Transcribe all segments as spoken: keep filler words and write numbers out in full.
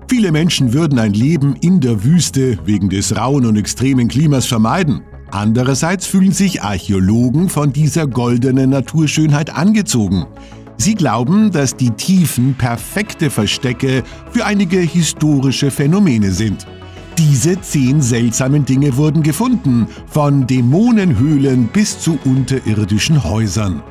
Viele Menschen würden ein Leben in der Wüste wegen des rauen und extremen Klimas vermeiden. Andererseits fühlen sich Archäologen von dieser goldenen Naturschönheit angezogen. Sie glauben, dass die Tiefen perfekte Verstecke für einige historische Phänomene sind. Diese zehn seltsamen Dinge wurden gefunden, von Dämonenhöhlen bis zu unterirdischen Häusern.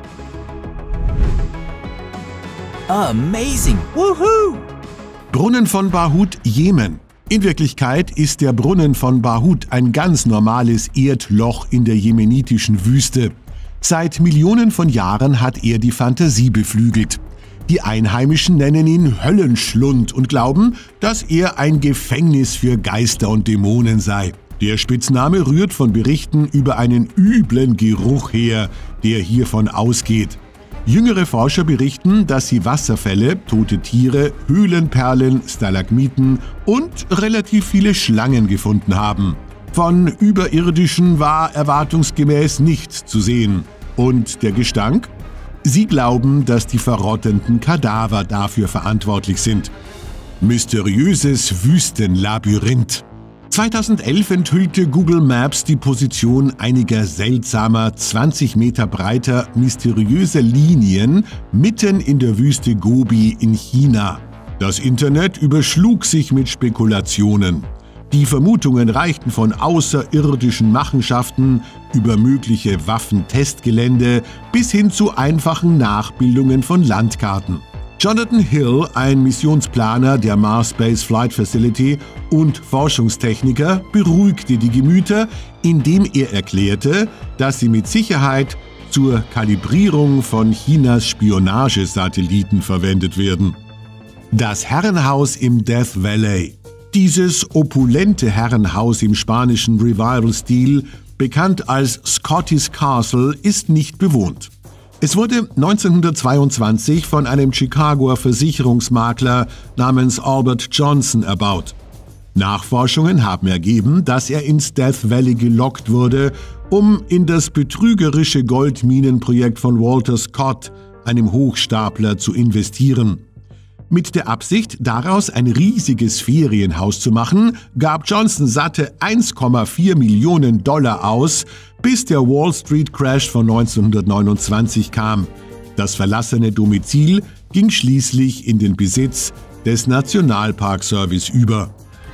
Amazing! Woohoo! Brunnen von Bahut, Jemen. In Wirklichkeit ist der Brunnen von Bahut ein ganz normales Erdloch in der jemenitischen Wüste. Seit Millionen von Jahren hat er die Fantasie beflügelt. Die Einheimischen nennen ihn Höllenschlund und glauben, dass er ein Gefängnis für Geister und Dämonen sei. Der Spitzname rührt von Berichten über einen üblen Geruch her, der hiervon ausgeht. Jüngere Forscher berichten, dass sie Wasserfälle, tote Tiere, Höhlenperlen, Stalagmiten und relativ viele Schlangen gefunden haben. Von Überirdischen war erwartungsgemäß nichts zu sehen. Und der Gestank? Sie glauben, dass die verrottenden Kadaver dafür verantwortlich sind. Mysteriöses Wüstenlabyrinth. zweitausendelf enthüllte Google Maps die Position einiger seltsamer, zwanzig Meter breiter, mysteriöser Linien mitten in der Wüste Gobi in China. Das Internet überschlug sich mit Spekulationen. Die Vermutungen reichten von außerirdischen Machenschaften über mögliche Waffentestgelände bis hin zu einfachen Nachbildungen von Landkarten. Jonathan Hill, ein Missionsplaner der Mars Space Flight Facility und Forschungstechniker, beruhigte die Gemüter, indem er erklärte, dass sie mit Sicherheit zur Kalibrierung von Chinas Spionagesatelliten verwendet werden. Das Herrenhaus im Death Valley. Dieses opulente Herrenhaus im spanischen Revival-Stil, bekannt als Scottish Castle, ist nicht bewohnt. Es wurde neunzehnhundertzweiundzwanzig von einem Chicagoer Versicherungsmakler namens Albert Johnson erbaut. Nachforschungen haben ergeben, dass er ins Death Valley gelockt wurde, um in das betrügerische Goldminenprojekt von Walter Scott, einem Hochstapler, zu investieren. Mit der Absicht, daraus ein riesiges Ferienhaus zu machen, gab Johnson satte eins Komma vier Millionen Dollar aus, bis der Wall Street Crash von neunzehnhundertneunundzwanzig kam. Das verlassene Domizil ging schließlich in den Besitz des Nationalpark Service über.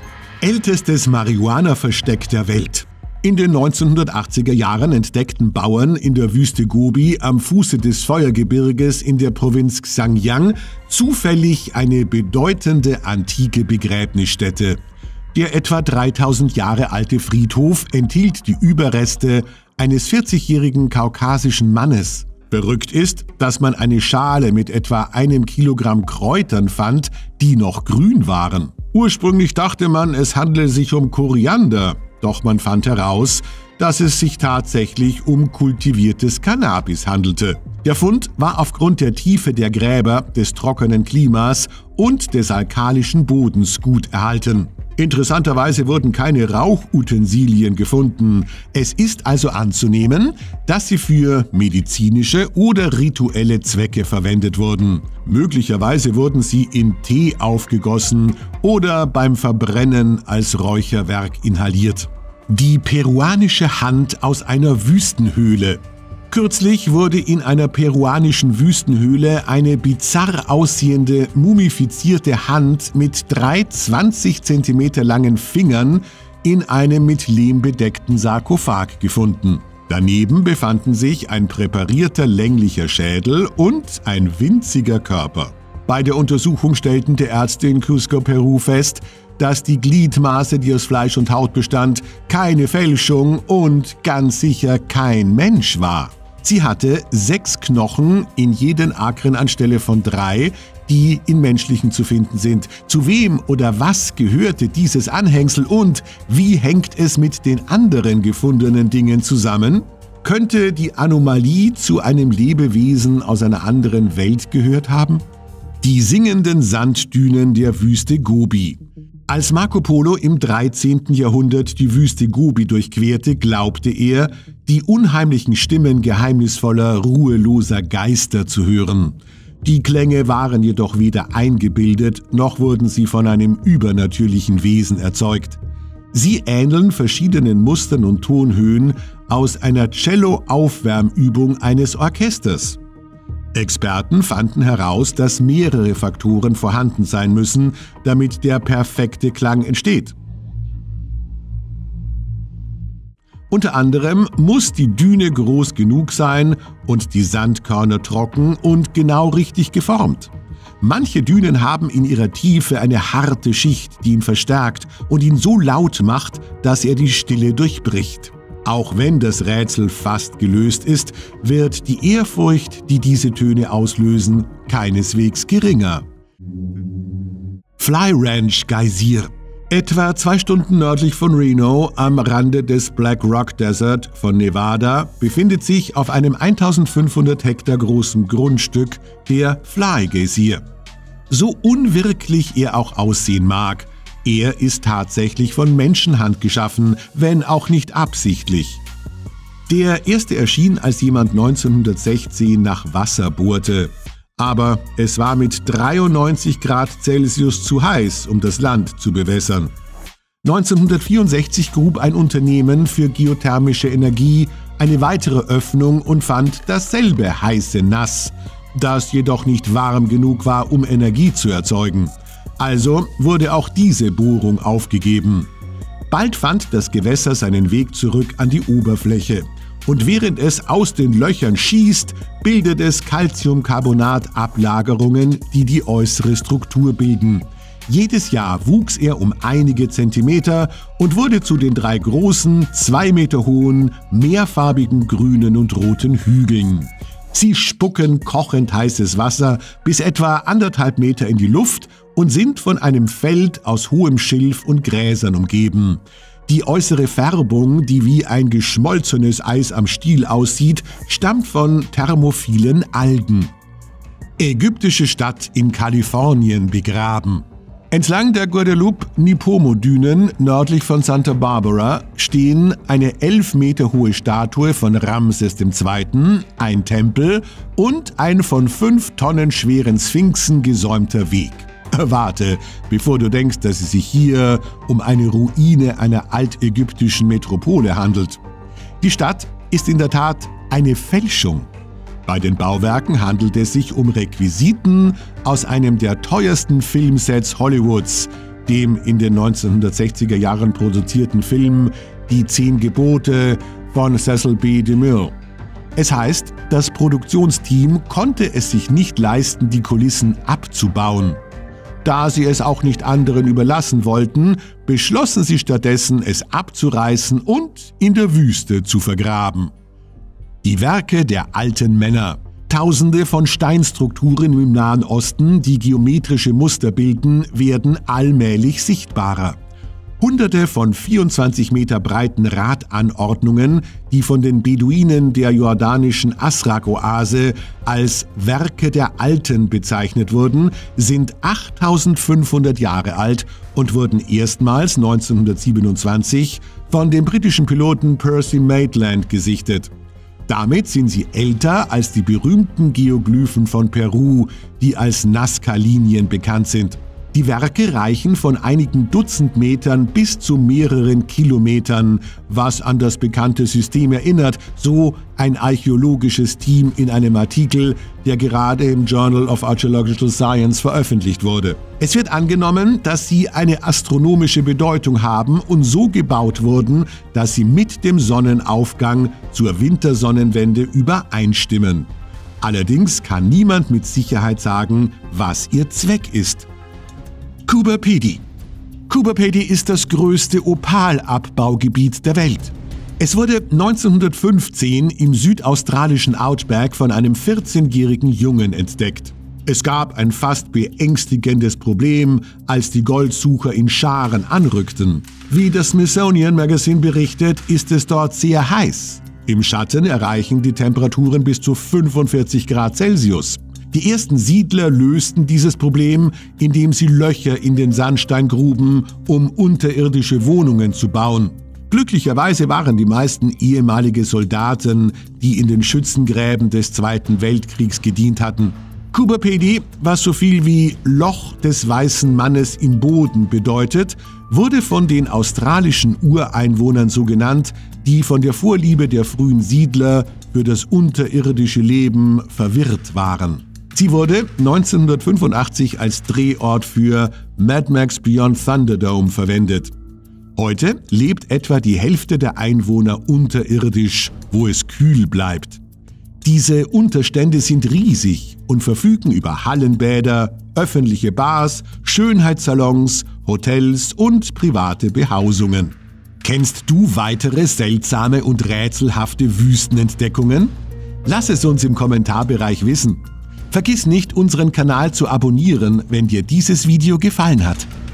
Ältestes Marihuana-Versteck der Welt. In den neunzehnhundertachtziger Jahren entdeckten Bauern in der Wüste Gobi am Fuße des Feuergebirges in der Provinz Xinjiang zufällig eine bedeutende antike Begräbnisstätte. Der etwa dreitausend Jahre alte Friedhof enthielt die Überreste eines vierzigjährigen kaukasischen Mannes. Verrückt ist, dass man eine Schale mit etwa einem Kilogramm Kräutern fand, die noch grün waren. Ursprünglich dachte man, es handle sich um Koriander. Doch man fand heraus, dass es sich tatsächlich um kultiviertes Cannabis handelte. Der Fund war aufgrund der Tiefe der Gräber, des trockenen Klimas und des alkalischen Bodens gut erhalten. Interessanterweise wurden keine Rauchutensilien gefunden. Es ist also anzunehmen, dass sie für medizinische oder rituelle Zwecke verwendet wurden. Möglicherweise wurden sie in Tee aufgegossen oder beim Verbrennen als Räucherwerk inhaliert. Die peruanische Hand aus einer Wüstenhöhle. Kürzlich wurde in einer peruanischen Wüstenhöhle eine bizarr aussehende, mumifizierte Hand mit drei zwanzig Zentimeter langen Fingern in einem mit Lehm bedeckten Sarkophag gefunden. Daneben befanden sich ein präparierter länglicher Schädel und ein winziger Körper. Bei der Untersuchung stellten die Ärzte in Cusco, Peru fest, dass die Gliedmaße, die aus Fleisch und Haut bestand, keine Fälschung und ganz sicher kein Mensch war. Sie hatte sechs Knochen in jeden Akren anstelle von drei, die in menschlichen zu finden sind. Zu wem oder was gehörte dieses Anhängsel und wie hängt es mit den anderen gefundenen Dingen zusammen? Könnte die Anomalie zu einem Lebewesen aus einer anderen Welt gehört haben? Die singenden Sanddünen der Wüste Gobi. Als Marco Polo im dreizehnten Jahrhundert die Wüste Gobi durchquerte, glaubte er, die unheimlichen Stimmen geheimnisvoller, ruheloser Geister zu hören. Die Klänge waren jedoch weder eingebildet, noch wurden sie von einem übernatürlichen Wesen erzeugt. Sie ähneln verschiedenen Mustern und Tonhöhen aus einer Cello-Aufwärmübung eines Orchesters. Experten fanden heraus, dass mehrere Faktoren vorhanden sein müssen, damit der perfekte Klang entsteht. Unter anderem muss die Düne groß genug sein und die Sandkörner trocken und genau richtig geformt. Manche Dünen haben in ihrer Tiefe eine harte Schicht, die ihn verstärkt und ihn so laut macht, dass er die Stille durchbricht. Auch wenn das Rätsel fast gelöst ist, wird die Ehrfurcht, die diese Töne auslösen, keineswegs geringer. Fly Ranch Geysir. Etwa zwei Stunden nördlich von Reno, am Rande des Black Rock Desert von Nevada, befindet sich auf einem eintausendfünfhundert Hektar großen Grundstück der Fly Geysir. So unwirklich er auch aussehen mag, er ist tatsächlich von Menschenhand geschaffen, wenn auch nicht absichtlich. Der erste erschien, als jemand neunzehnhundertsechzehn nach Wasser bohrte. Aber es war mit dreiundneunzig Grad Celsius zu heiß, um das Land zu bewässern. neunzehnhundertvierundsechzig grub ein Unternehmen für geothermische Energie eine weitere Öffnung und fand dasselbe heiße Nass, das jedoch nicht warm genug war, um Energie zu erzeugen. Also wurde auch diese Bohrung aufgegeben. Bald fand das Gewässer seinen Weg zurück an die Oberfläche. Und während es aus den Löchern schießt, bildet es Calciumcarbonat-Ablagerungen, die die äußere Struktur bilden. Jedes Jahr wuchs er um einige Zentimeter und wurde zu den drei großen, zwei Meter hohen, mehrfarbigen grünen und roten Hügeln. Sie spucken kochend heißes Wasser bis etwa anderthalb Meter in die Luft und sind von einem Feld aus hohem Schilf und Gräsern umgeben. Die äußere Färbung, die wie ein geschmolzenes Eis am Stiel aussieht, stammt von thermophilen Algen. Ägyptische Stadt in Kalifornien begraben. Entlang der Guadalupe-Nipomo-Dünen nördlich von Santa Barbara stehen eine elf Meter hohe Statue von Ramses der Zweite., ein Tempel und ein von fünf Tonnen schweren Sphinxen gesäumter Weg. Warte, bevor du denkst, dass es sich hier um eine Ruine einer altägyptischen Metropole handelt. Die Stadt ist in der Tat eine Fälschung. Bei den Bauwerken handelt es sich um Requisiten aus einem der teuersten Filmsets Hollywoods, dem in den neunzehnhundertsechziger Jahren produzierten Film Die Zehn Gebote von Cecil B. DeMille. Es heißt, das Produktionsteam konnte es sich nicht leisten, die Kulissen abzubauen. Da sie es auch nicht anderen überlassen wollten, beschlossen sie stattdessen, es abzureißen und in der Wüste zu vergraben. Die Werke der alten Männer. Tausende von Steinstrukturen im Nahen Osten, die geometrische Muster bilden, werden allmählich sichtbarer. Hunderte von vierundzwanzig Meter breiten Radanordnungen, die von den Beduinen der jordanischen Asrak-Oase als Werke der Alten bezeichnet wurden, sind achttausendfünfhundert Jahre alt und wurden erstmals neunzehnhundertsiebenundzwanzig von dem britischen Piloten Percy Maitland gesichtet. Damit sind sie älter als die berühmten Geoglyphen von Peru, die als Nazca-Linien bekannt sind. Die Werke reichen von einigen Dutzend Metern bis zu mehreren Kilometern, was an das bekannte System erinnert, so ein archäologisches Team in einem Artikel, der gerade im Journal of Archaeological Science veröffentlicht wurde. Es wird angenommen, dass sie eine astronomische Bedeutung haben und so gebaut wurden, dass sie mit dem Sonnenaufgang zur Wintersonnenwende übereinstimmen. Allerdings kann niemand mit Sicherheit sagen, was ihr Zweck ist. Coober Pedy. Coober Pedy ist das größte Opalabbaugebiet der Welt. Es wurde neunzehnhundertfünfzehn im südaustralischen Outback von einem vierzehnjährigen Jungen entdeckt. Es gab ein fast beängstigendes Problem, als die Goldsucher in Scharen anrückten. Wie das Smithsonian Magazine berichtet, ist es dort sehr heiß. Im Schatten erreichen die Temperaturen bis zu fünfundvierzig Grad Celsius. Die ersten Siedler lösten dieses Problem, indem sie Löcher in den Sandstein gruben, um unterirdische Wohnungen zu bauen. Glücklicherweise waren die meisten ehemalige Soldaten, die in den Schützengräben des Zweiten Weltkriegs gedient hatten. Kubapedi, was so viel wie Loch des weißen Mannes im Boden bedeutet, wurde von den australischen Ureinwohnern so genannt, die von der Vorliebe der frühen Siedler für das unterirdische Leben verwirrt waren. Sie wurde neunzehnhundertfünfundachtzig als Drehort für Mad Max Beyond Thunderdome verwendet. Heute lebt etwa die Hälfte der Einwohner unterirdisch, wo es kühl bleibt. Diese Unterstände sind riesig und verfügen über Hallenbäder, öffentliche Bars, Schönheitssalons, Hotels und private Behausungen. Kennst du weitere seltsame und rätselhafte Wüstenentdeckungen? Lass es uns im Kommentarbereich wissen. Vergiss nicht, unseren Kanal zu abonnieren, wenn dir dieses Video gefallen hat.